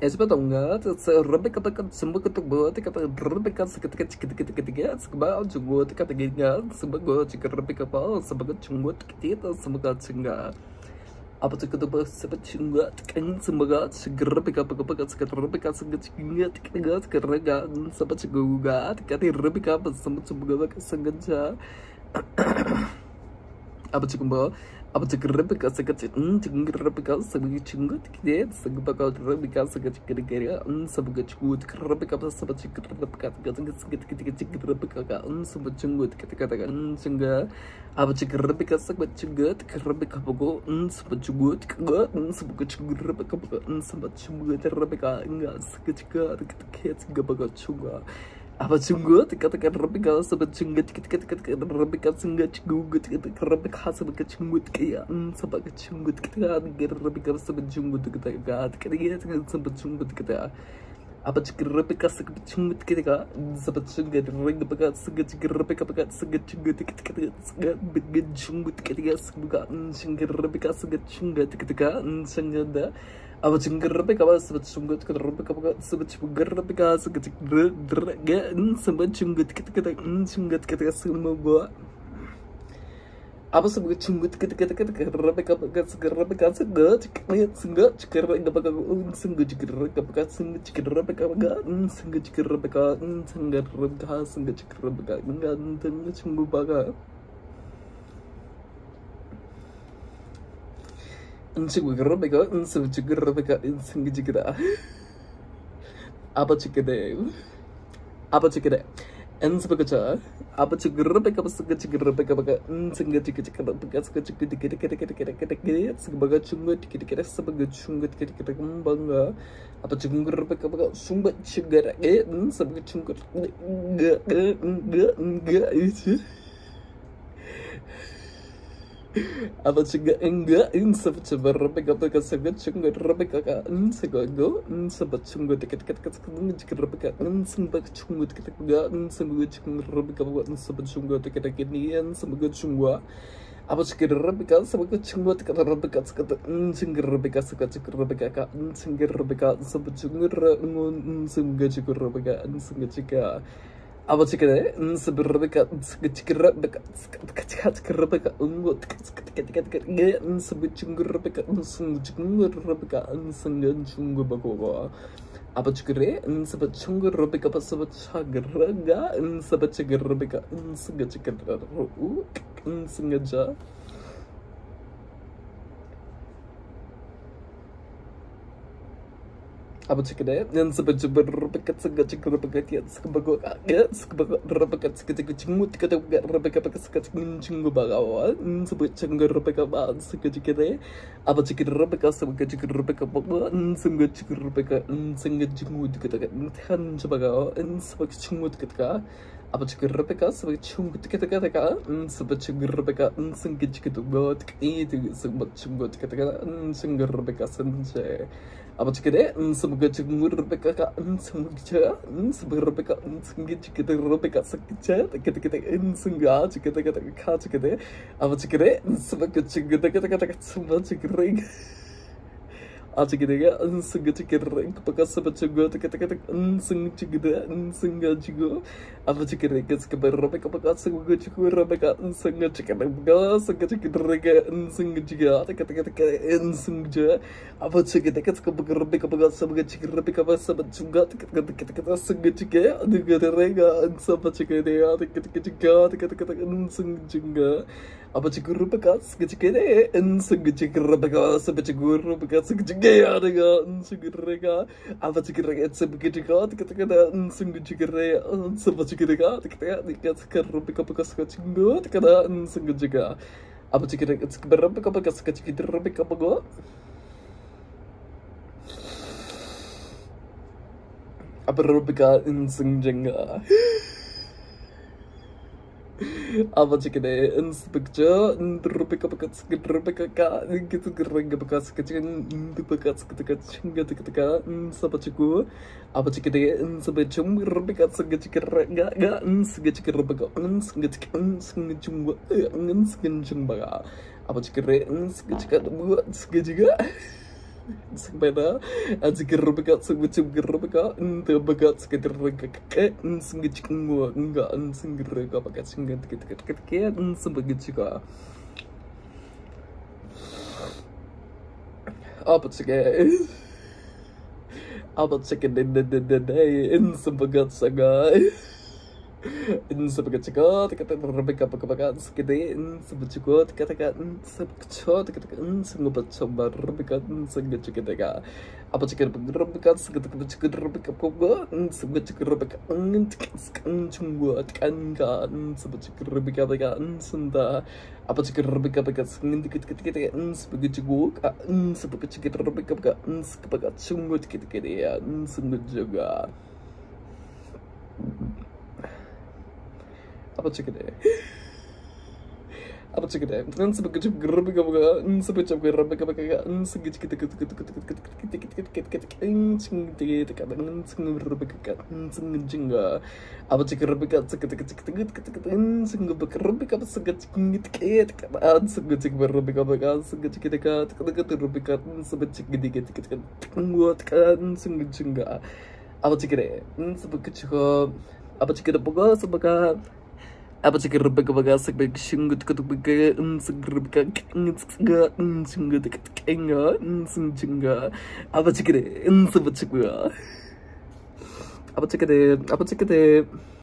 Espadonga, Rebecca Sumbuka, Rebecca Secretary, Sabal, Chungo, Kataginga, Subago, Rebecca Paul, Sabago Chungo, Kita, Samaga Chinga. Apataka Sabachunga, and Samaga, Rebecca Pakapakas, Rebecca Sagatinga, Gas, Karaga, Sabachuga, Kati Rebecca, Samachuga, Sangaja. Abachukumba. Apa cakap Rebecca sekat cakap Rebecca sebagai cunggut kita sebagai Rebecca sekat kira-kira sebagai cunggut Rebecca sebagai cakap Rebecca sekat Rebecca sebagai cunggut kita katakan sehingga apa cakap Rebecca sebagai cunggut Rebecca pokok sebagai cunggut sebagai cunggut Rebecca pokok sebagai cunggut Rebecca enggak seketika kita sebagai cunggut apa cunggut katakan Rebecca sebagai cunggut katakan Rebecca sebagai cunggut katakan Rebecca sebagai cunggut kayak sebagai cunggut kita Rebecca sebagai cunggut kita sebagai cunggut kita apa cakap Rebecca sebagai cunggut kita sebagai cunggut Rebecca sebagai cunggut kita sebagai cunggut kita sebagai Rebecca sebagai cunggut kita sehingga apa cunggut Rebecca sebagai cunggut Rebecca sebagai cunggut Rebecca sebagai cunggut kita semua apa sebagai cunggut kita Rebecca segat and sebagai apa cakap Rebecca sebagai cunggut kita bangga apa cunggut Rebecca sumbat cegara sebagai cunggut enggak itu apa cakap enggak sebagai Rebecca sebagai cunggut Rebecca segago sebagai cunggut kita Rebecca sebagai cunggut kita sebagai cunggut Rebecca sebagai cunggut kita kinian sebagai cunggut apa cakap Rebecca sebagai cunggut kita Rebecca sebagai Rebecca sebagai Rebecca sebagai cunggut sebagai cunggut Rebecca sebagai apa cakap sebagai Rebecca ungut sebagai cunggut Rebecca sungguh bagus apa cakap sebagai cunggut Rebecca sebagai cagar sebagai cagar Rebecca sengaja apa cakap yang sebagai Rebecca sebagai Rebecca sebagai Rebecca sebagai cunggut kita Rebecca sebagai cunggut bagawal sebagai cunggut Rebecca sebagai apa cakap Rebecca sebagai Rebecca sebagai Rebecca sebagai cunggut kita kan sebagai cunggut kita apa cakap Rebecca sebagai cunggut kita sebagai Rebecca sebagai cunggut itu sebagai cunggut kita sebagai Rebecca sendiri apa cakap sebagai cunggut Rebecca sebagai Rebecca kita Rebecca sekejap kita sengaja kita apa cakap sebagai cunggut kita semua cakap aja kita sengaja kita pakai sebagai cunggut kita sengaja juga apa cakap sebagai Rebecca pakai sebagai cunggut Rebecca sengaja kita sengaja apa cakap sebagai Rebecca pakai sebagai cunggut Rebecca sebagai cunggut kita sengaja apa cakap dia kita sengaja apa cakap Rebecca sengaja Rebecca sebagai cunggut Rebecca sengaja gaya dengan segera apa segera sebagai kita segera sebagai kita Rebecca pakai cunggut kita sengaja apa segera Rebecca pakai kita Rebecca pakai apa Rebecca sengaja apa cakap inspektor Rebecca bekas Rebecca gitu gereng bekas kecil bekas ketika siapa cukup apa cakap sebecum Rebecca segecik enggak segecik Rebecca segecik apa cakap segecik buat segecik Sembena, Azikirabaka, Subuchirabaka, and the Bagats get a regaka, and sing it chinga, and sing regabaka, sing it get and some bagachika. Up it's again. About second in the day in some bagatsaga. In some bagatsaga, the Rebecca Pacabagats, in some bachugot, Catagan, some chot, some bachamba, Rebecca, some gachicataga. About chicken Rebecca's get the chicken Rebecca Pogo, and some chicken Rebecca, and Chungwat, and some chicken Rebecca, and some the apa chicken Rebecca because get uns begitu gua uns begitu kita Rebecca uns kepakat sungguh kita ya sungguh juga apa chicken apa chicken uns begitu Rebecca uns begitu Rebecca uns kita apa cik Rebecca sungguh Rebecca apa cik Rebecca bagas sebagai sungguh ketubuhnya Rebecca sungguh enggak sungguh apa cik apa cik